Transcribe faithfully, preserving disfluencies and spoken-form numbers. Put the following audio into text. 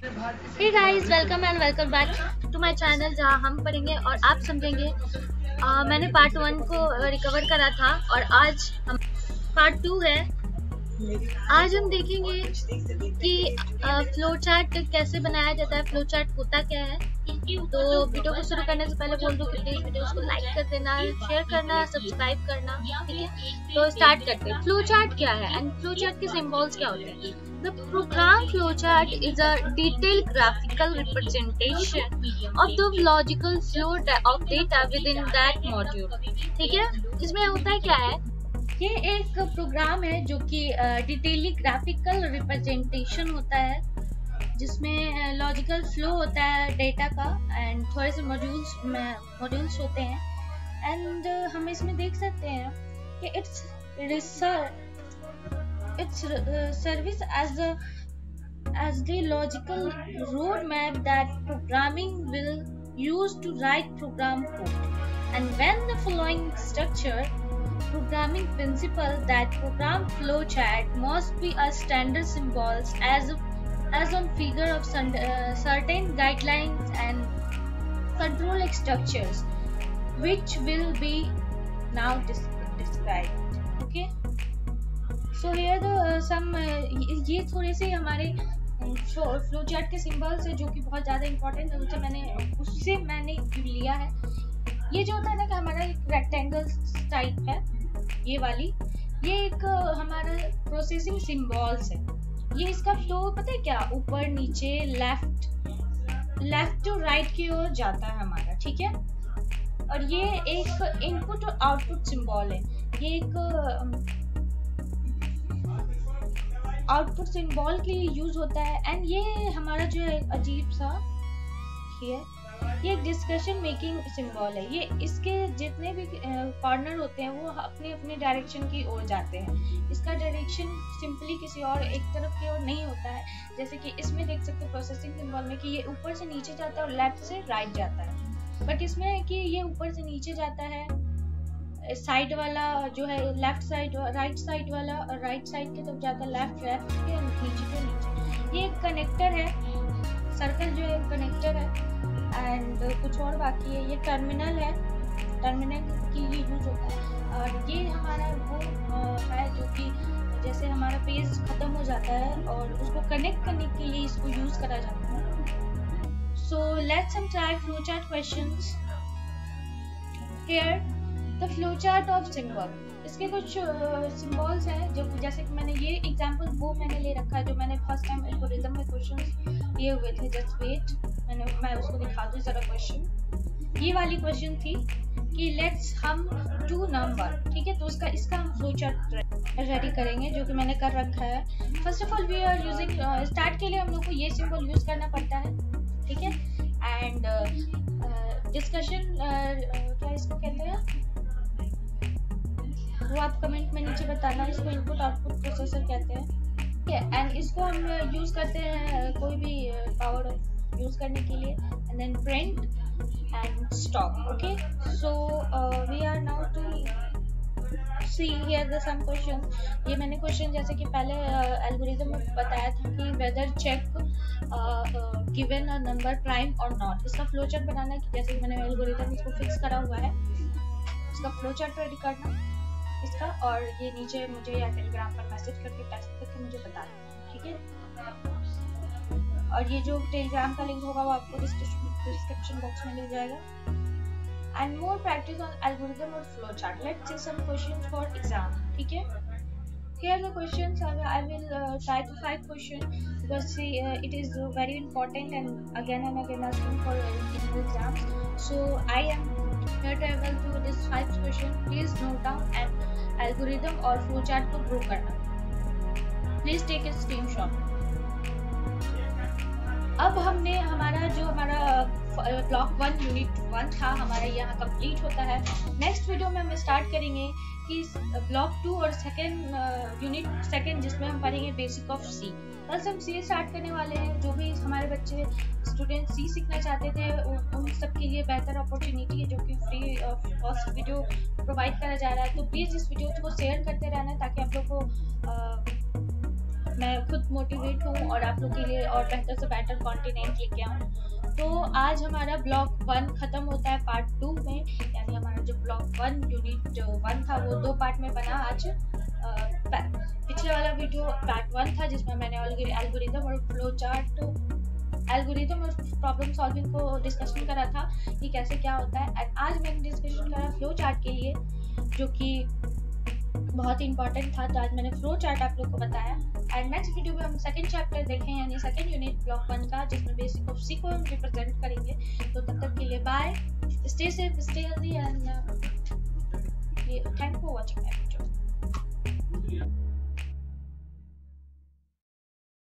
Hey guys, welcome and welcome back to my channel, जहां हम पढ़ेंगे और आप समझेंगे। uh, मैंने पार्ट वन को रिकवर करा था और आज हम पार्ट टू है। आज हम देखेंगे कि फ्लो चार्ट कैसे बनाया जाता है, फ्लो चार्ट होता क्या है। तो वीडियो को शुरू करने से पहले बोल दूं कि प्लीज वीडियो को लाइक कर देना, शेयर करना, सब्सक्राइब करना, ठीक है। तो स्टार्ट करते हैं। फ्लो चार्ट क्या है एंड फ्लो चार्ट के सिंबल्स क्या होते हैं। The program flowchart is a detailed graphical representation of the logical flow of data within that module। ठीक है, इसमें होता है क्या है, ये एक प्रोग्राम है जो कि डिटेली ग्राफिकल रिप्रेजेंटेशन होता है, जिसमें लॉजिकल फ्लो होता है डेटा का एंड थोड़े से मॉड्यूल्स मॉड्यूल्स होते हैं। एंड हम इसमें देख सकते हैं कि it's research its uh, service as a as the logical roadmap that programming will use to write program code. And when the following structure programming principle that program flowchart must be a standard symbols as as on figure of some, uh, certain guidelines and control structures which will be now dis described. Okay. So here the uh, some uh, ये थोड़े से हमारे flow chart के symbols है जो कि बहुत ज़्यादा इंपॉर्टेंट है, उनसे मैंने उससे मैंने लिया है। ये जो होता है ना कि हमारा एक रेक्टेंगल टाइप है, ये वाली ये एक हमारा प्रोसेसिंग सिंबल्स है। ये इसका फ्लो पता है क्या, ऊपर नीचे लेफ्ट लेफ्ट टू राइट की ओर जाता है हमारा, ठीक है। और ये एक इनपुट और आउटपुट सिंबल है, ये एक आउटपुट सिंबल के लिए यूज होता है। एंड ये हमारा जो है अजीब सा ये ये एक डिस्कशन मेकिंग सिंबल है। ये इसके जितने भी कॉर्नर होते हैं वो अपने अपने डायरेक्शन की ओर जाते हैं। इसका डायरेक्शन सिंपली किसी और एक तरफ की ओर नहीं होता है, जैसे कि इसमें देख सकते हैं प्रोसेसिंग सिंबल में कि ये ऊपर से नीचे जाता है और लेफ्ट से राइट जाता है। बट इसमें है कि ये ऊपर से नीचे जाता है, साइड वाला जो है लेफ्ट साइड, राइट साइड वाला राइट साइड की तरफ जाता है, लेफ्ट लेफ्ट के नीचे के नीचे। ये एक कनेक्टर है, सर्कल जो है कनेक्टर है। एंड कुछ और बाकी है, ये टर्मिनल है, टर्मिनल के लिए यूज होता है। और ये हमारा वो है जो कि जैसे हमारा पेज खत्म हो जाता है और उसको कनेक्ट करने के लिए इसको यूज करा जाता है। सो लेट्स हम try flow chart questions here. The flow chart of symbol, इसके कुछ सिंबल्स हैं जो जैसे कि मैंने ये एग्जांपल वो मैंने ले रखा है जो मैंने फर्स्ट टाइम एल्गोरिथम में क्वेश्चन लिए हुए थे। जस्ट वेट, मैंने मैं उसको दिखा दूँ जरा। क्वेश्चन ये वाली क्वेश्चन थी कि लेट्स हम टू नंबर, ठीक है। तो उसका इसका हम फ्लो चार्ट रेडी करेंगे जो कि मैंने कर रखा है। First of all we are using, start के लिए हम लोग को ये सिंबल यूज करना पड़ता है, ठीक है। एंड डिस्कशन क्या इसको कहते हैं वो आप कमेंट में नीचे बताना। इसको इनपुट आउटपुट प्रोसेसर कहते हैं, ठीक है। एंड इसको हम यूज करते हैं कोई भी पावर यूज करने के लिए। And then print and stop, okay. So we are now to see here the some question. ये मैंने क्वेश्चन जैसे कि पहले एल्गोरिथम uh, में बताया था कि whether check given a number prime और नॉट। इसका फ्लो चार्ट बनाना कि जैसे मैंने एल्गोरिथम इसको फिक्स करा हुआ है, इसका फ्लो चार्ट रेडी करना इसका। और ये नीचे मुझे या टेलीग्राम पर मैसेज करके टेक्स्ट करके मुझे बता दें, ठीक है। और ये जो टेलीग्राम का लिंक होगा वो आपको डिस्क्रिप्शन बॉक्स में मिल जाएगा। And more practice on algorithm और flow chart. Let's see some questions for exam, ठीक है। Here the questions are, I will uh, try to five questions because see, uh, it is uh, very important and again and again asking for uh, in the exams. So I am here to able to this five question. Please note down and algorithm or flow chart to draw करना. Please take a screenshot. अब हमने हमारा जो हमारा block one unit one था हमारा यहाँ complete होता है। नेक्स्ट वीडियो में हम स्टार्ट करेंगे कि ब्लॉक टू और सेकेंड यूनिट सेकेंड जिसमें हम पढ़ेंगे बेसिक ऑफ सी। बस हम सी स्टार्ट करने वाले हैं। जो भी हमारे बच्चे स्टूडेंट सी सीखना चाहते थे उन सब के लिए बेहतर अपॉर्चुनिटी है जो कि free of cost video provide करा जा रहा है। तो प्लीज़ इस वीडियो को शेयर करते रहना ताकि आप लोग को मैं खुद मोटिवेट हूँ और आप लोग के लिए और बेहतर से बेटर कंटेंट लेके आऊँ। तो आज हमारा ब्लॉग वन खत्म होता है पार्ट टू में, यानी हमारा जो ब्लॉग वन यूनिट जो वन था वो दो पार्ट में बना आज। पिछले वाला वीडियो पार्ट वन था जिसमें मैंने एल्गोरिथम और फ्लो चार्ट एल्गोरिथम और प्रॉब्लम सॉल्विंग को डिस्कशन करा था कि कैसे क्या होता है। एंड आज मैंने डिस्कशन करा फ्लो चार्ट के लिए, जो कि बहुत ही इंपॉर्टेंट था। तो आज मैंने फ्लो चार्ट आप लोग को बताया। एंड नेक्स्ट वीडियो में हम सेकंड चैप्टर देखें, यानी सेकंड यूनिट ब्लॉक वन का, जिसमें बेसिक ऑफ सी को हम रिप्रेजेंट करेंगे। तो तब तक के लिए bye, stay safe, stay healthy and thank for watching my video.